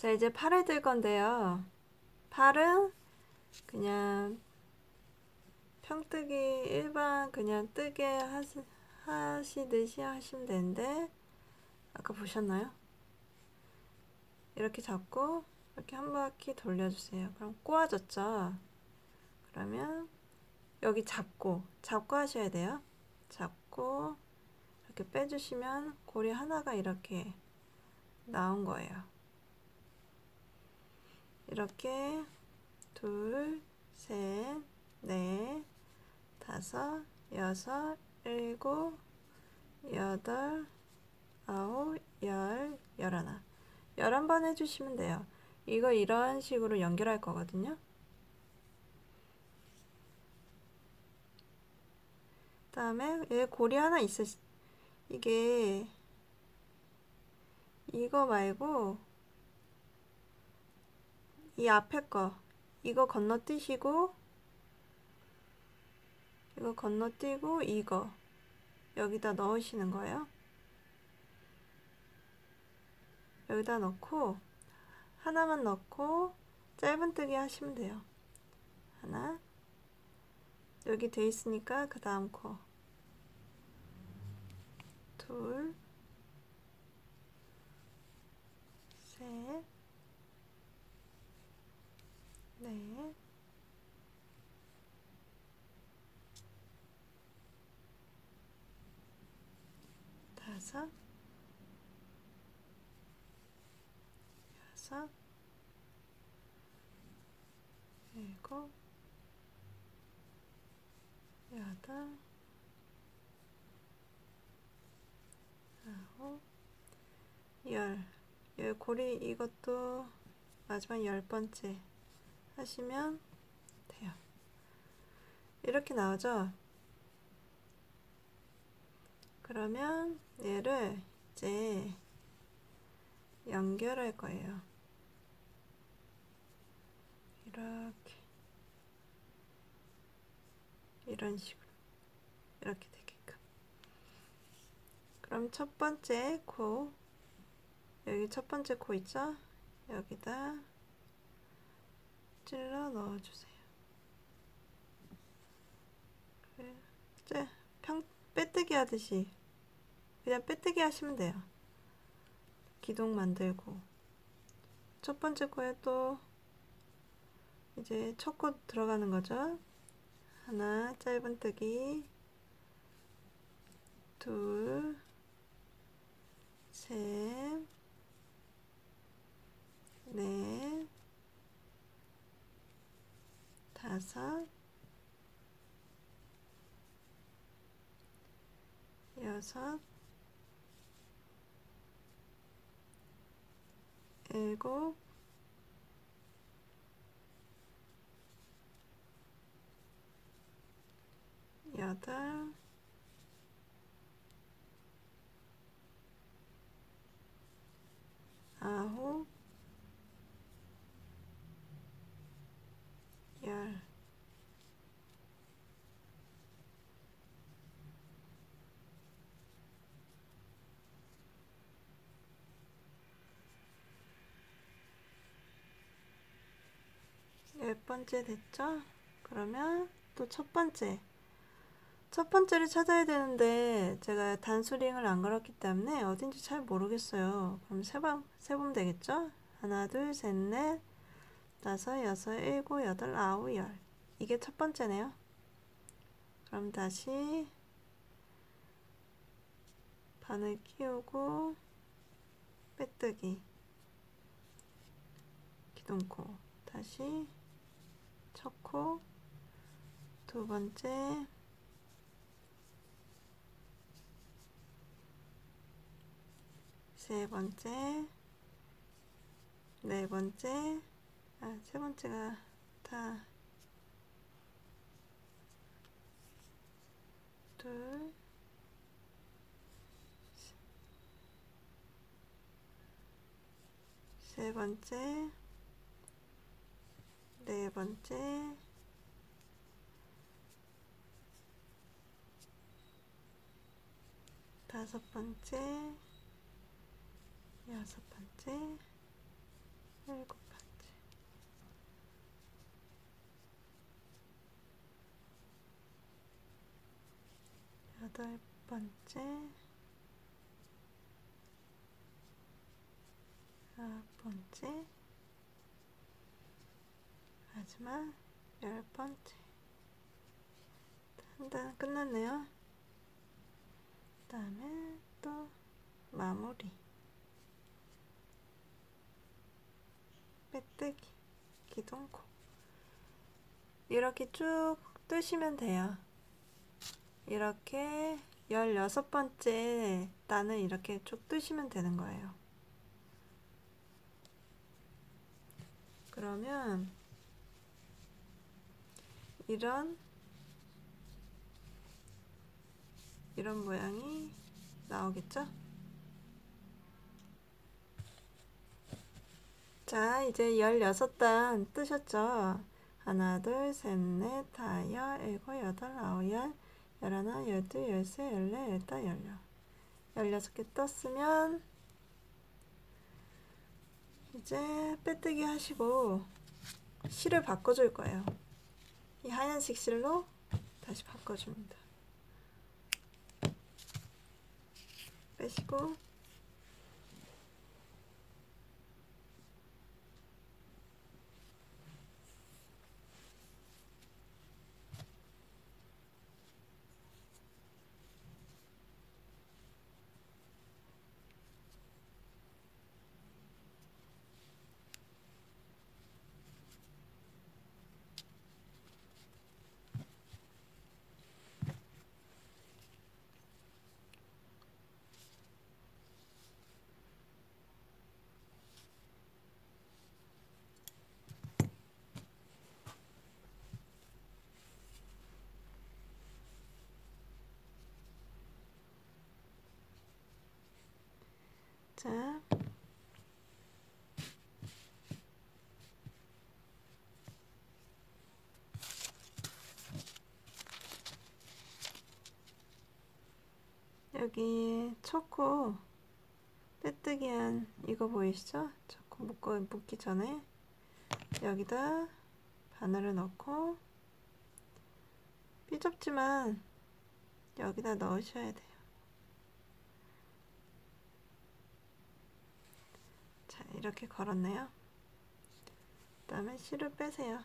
자, 이제 팔을 들 건데요. 팔은 그냥 평뜨기 일반 그냥 뜨게 하시듯이 하시면 되는데, 아까 보셨나요? 이렇게 잡고 이렇게 한 바퀴 돌려주세요. 그럼 꼬아졌죠? 그러면 여기 잡고 하셔야 돼요. 잡고 이렇게 빼주시면 고리 하나가 이렇게 나온 거예요. 이렇게 둘, 셋, 넷, 다섯, 여섯, 일곱, 여덟, 아홉, 열, 열하나. 11번 해주시면 돼요. 이거 이런 식으로 연결할 거거든요. 그 다음에 얘 고리 하나 이게 이거 말고 이 앞에 거 이거 건너뛰시고 이거 건너뛰고 이거 여기다 넣으시는 거예요. 여기다 넣고 하나만 넣고 짧은뜨기 하시면 돼요. 하나 여기 돼 있으니까 그 다음 코 둘, 셋, 넷, 다섯, 여섯, 일곱, 여덟, 아홉, 열. 고리 이것도 마지막 10번째 하시면 돼요. 이렇게 나오죠? 그러면 얘를 이제 연결할 거예요. 이렇게 이런 식으로 이렇게 되게끔. 그럼 첫 번째 코 여기 첫 번째 코 있죠? 여기다 찔러 넣어주세요. 이제 빼뜨기 하듯이 그냥 빼뜨기 하시면 돼요. 기둥 만들고 첫 번째 코에 또 이제 첫 코 들어가는 거죠. 하나 짧은뜨기 둘, 셋, 넷, 다섯, 여섯, 일곱, 여덟, 아홉, 열. 열 번째 됐죠? 그러면 또 첫 번째를 찾아야 되는데 제가 단수링을 안 걸었기 때문에 어딘지 잘 모르겠어요. 그럼 세보면 되겠죠? 하나, 둘, 셋, 넷, 다섯, 여섯, 일곱, 여덟, 아홉, 열. 이게 첫 번째네요. 그럼 다시 바늘 끼우고 빼뜨기 기둥코 다시 첫 코 두 번째 세 번째 네 번째 세 번째가 다 둘 세 번째 네 번째 다섯 번째 여섯 번째 일곱 번째, 여덟 번째, 아홉 번째, 마지막 열 번째. 한 단 끝났네요. 그 다음에 또 마무리, 빼뜨기, 기둥코 이렇게 쭉 뜨시면 돼요. 이렇게 16번째 단을 이렇게 쭉 뜨시면 되는 거예요. 그러면 이런 모양이 나오겠죠? 자, 이제 16단 뜨셨죠? 하나, 둘, 셋, 넷, 다섯, 일곱, 여덟, 아홉, 열, 열하나, 열둘, 열세, 열네, 열다, 열여. 16개 떴으면 이제 빼뜨기 하시고 실을 바꿔줄 거예요. 이 하얀색 실로 다시 바꿔줍니다. 빼시고 자, 여기 초코 빼뜨기한 이거 보이시죠? 초코 묶기 전에 여기다 바늘을 넣고 삐좁지만 여기다 넣으셔야 돼요. 자, 이렇게 걸었네요. 그 다음에 실을 빼세요.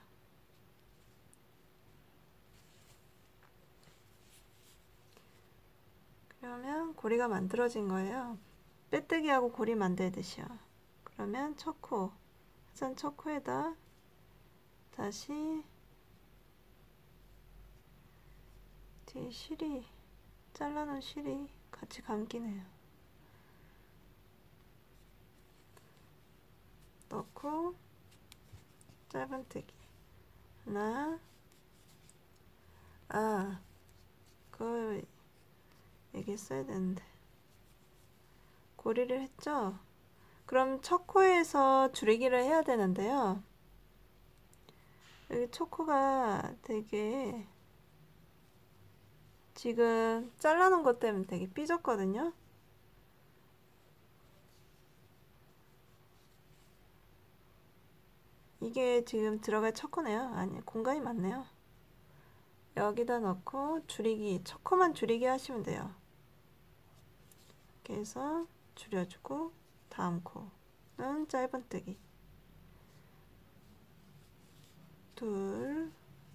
그러면 고리가 만들어진 거예요. 빼뜨기하고 고리 만들듯이요. 그러면 초코, 하얀 초코에다 다시 뒤에 실이, 잘라놓은 실이 같이 감기네요. 넣고 짧은뜨기 하나, 그거 얘기했어야 되는데 고리를 했죠? 그럼 첫 코에서 줄이기를 해야 되는데요. 여기 초코가 되게 지금 잘라놓은 것 때문에 되게 삐졌거든요. 이게 지금 들어갈 초코네요. 아니, 공간이 많네요. 여기다 넣고 줄이기, 초코만 줄이기 하시면 돼요. 이렇게 해서 줄여주고 다음 코는 짧은뜨기 둘,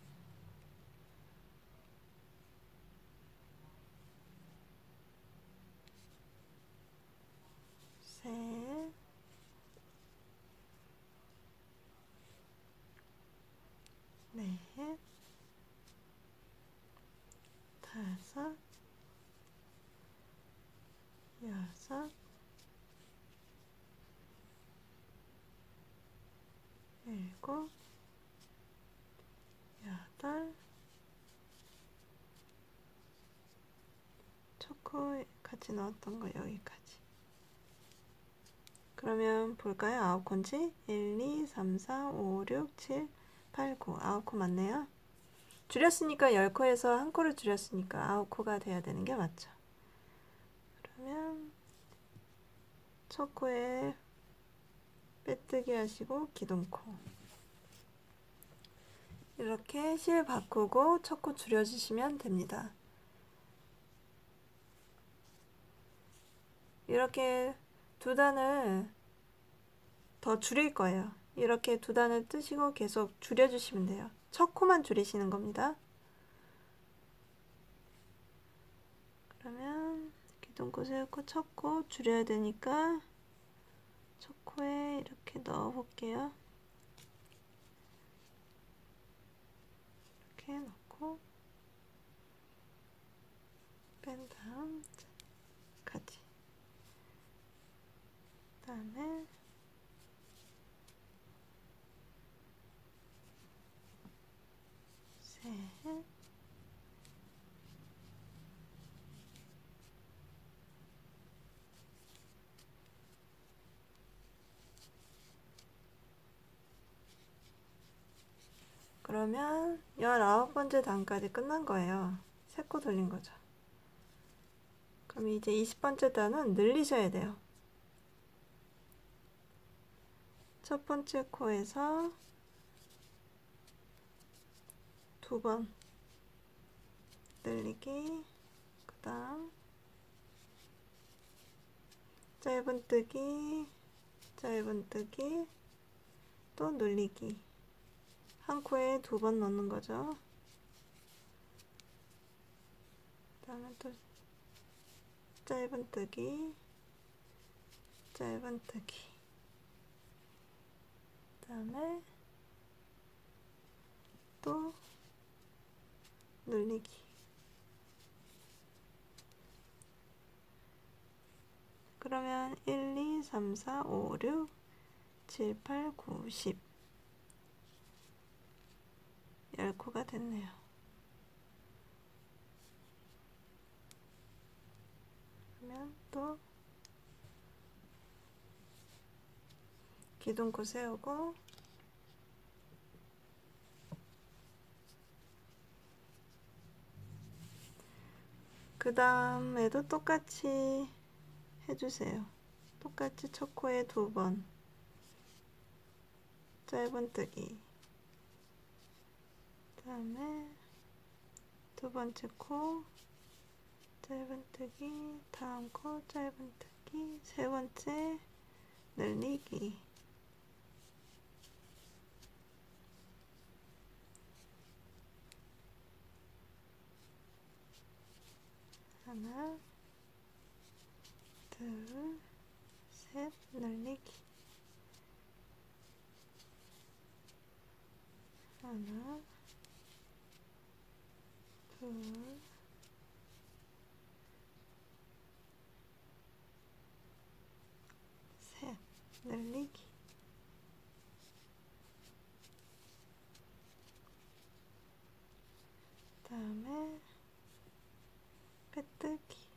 셋, 넷, 다섯, 여섯, 일곱, 여덟, 초코 같이 넣었던 거 여기까지. 그러면 볼까요? 9코인지? 1, 2, 3, 4, 5, 6, 7, 8, 9. 9코 맞네요. 줄였으니까 10코에서 한 코를 줄였으니까 9코가 돼야 되는 게 맞죠. 그러면 첫 코에 빼뜨기 하시고 기둥코. 이렇게 실 바꾸고 첫 코 줄여주시면 됩니다. 이렇게 두 단을 더 줄일 거예요. 이렇게 두 단을 뜨시고 계속 줄여주시면 돼요. 첫 코만 줄이시는 겁니다. 그러면 기둥코, 세우코, 첫 코 줄여야 되니까 첫 코에 이렇게 넣어 볼게요. 이렇게 넣고 뺀 다음 가지. 그 다음에 셋, 그러면 19번째 단까지 끝난 거예요. 3코 돌린 거죠. 그럼 이제 20번째 단은 늘리셔야 돼요. 첫 번째 코에서 2번 늘리기, 그 다음 짧은뜨기, 짧은뜨기, 또 늘리기. 한 코에 2번 넣는 거죠. 그 다음에 또 짧은뜨기, 짧은뜨기. 그 다음에 또 늘리기. 그러면 1, 2, 3, 4, 5, 6, 7, 8, 9, 10 10코가 됐네요. 그러면 또 기둥코 세우고 그 다음에도 똑같이 해주세요. 똑같이 첫 코에 2번 짧은뜨기, 그 다음에 두 번째 코 짧은뜨기, 다음 코 짧은뜨기, 세 번째 늘리기. 하나, 둘, 셋, 늘리기. 하나, 둘, 셋, 늘리기. 다음에 빼뜨기.